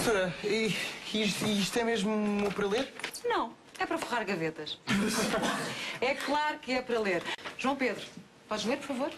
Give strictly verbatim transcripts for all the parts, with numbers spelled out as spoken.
Doutora, e, e isto é mesmo para ler? Não, é para forrar gavetas. É claro que é para ler. João Pedro, podes ler, por favor?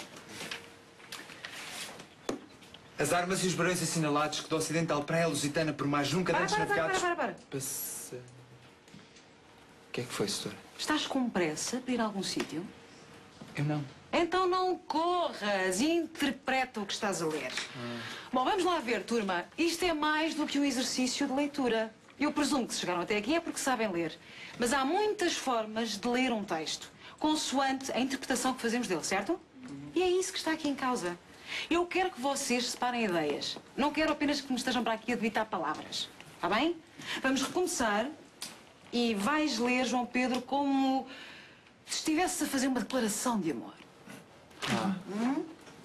As armas e os barões assinalados que do Ocidental Praia Lusitana por mais nunca Para, antes para, para, navegados... para, para, para. Passa... O que é que foi, doutora? Estás com pressa para ir a algum sítio? Eu não. Então não corras e interpreta o que estás a ler. Ah. Bom, vamos lá ver, turma. Isto é mais do que um exercício de leitura. Eu presumo que se chegaram até aqui é porque sabem ler. Mas há muitas formas de ler um texto, consoante a interpretação que fazemos dele, certo? E é isso que está aqui em causa. Eu quero que vocês separem ideias. Não quero apenas que me estejam para aqui a debitar palavras. Está bem? Vamos recomeçar e vais ler, João Pedro, como se estivesse a fazer uma declaração de amor. Ah. Hum?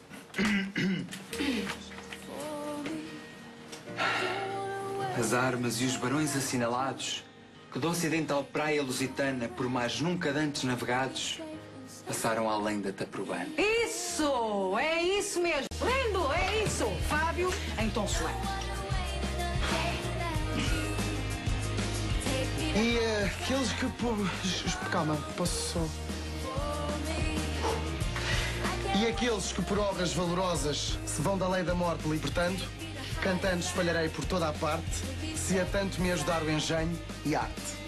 As armas e os barões assinalados que do Ocidental Praia Lusitana por mais nunca antes navegados passaram além da Taprobana. Isso! É isso mesmo! Lindo! É isso! Fábio, em tom suave. E uh, aqueles que... Por... Calma, posso só... E aqueles que por obras valorosas se vão da lei da morte libertando, cantando espalharei por toda a parte, se a tanto me ajudar o engenho e a arte.